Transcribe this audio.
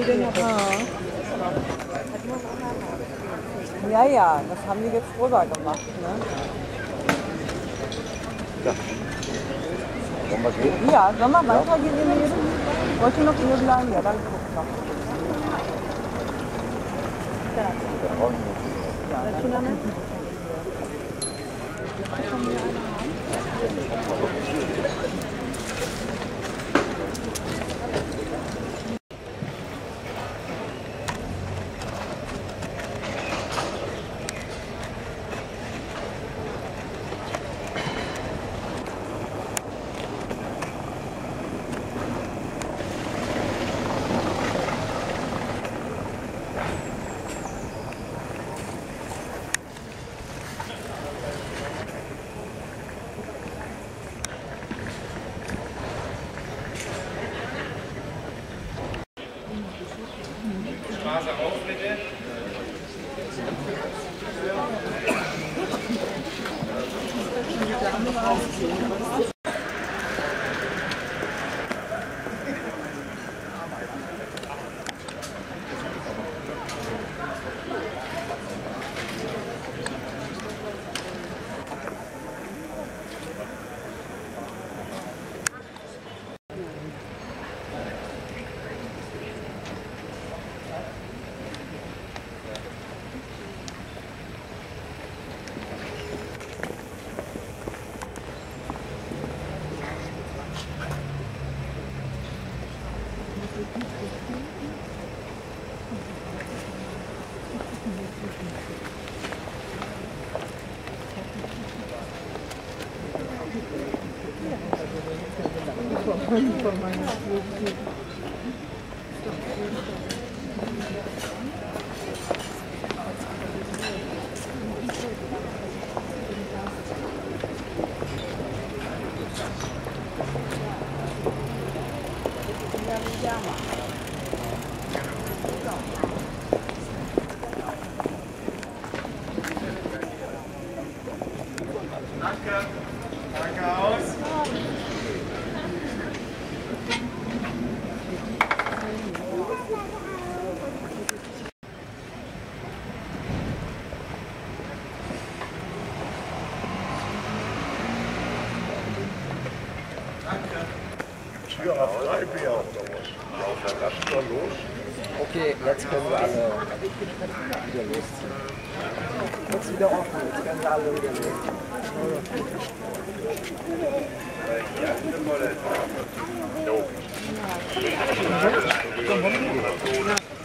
Ja, ja, das haben die jetzt drüber gemacht. Ne? Ja. Wollen wir gehen? Ja, sollen wir weitergehen in Leben? Wollt ihr noch hier bleiben? Ja, dann guck noch. Straße auf, bitte. Danke. Danke aus. Tür auf Freibier oder was? Ja, auf der Rastler los. Okay, jetzt können wir alle wieder losziehen. Jetzt wieder offen, jetzt können wir alle wieder losziehen.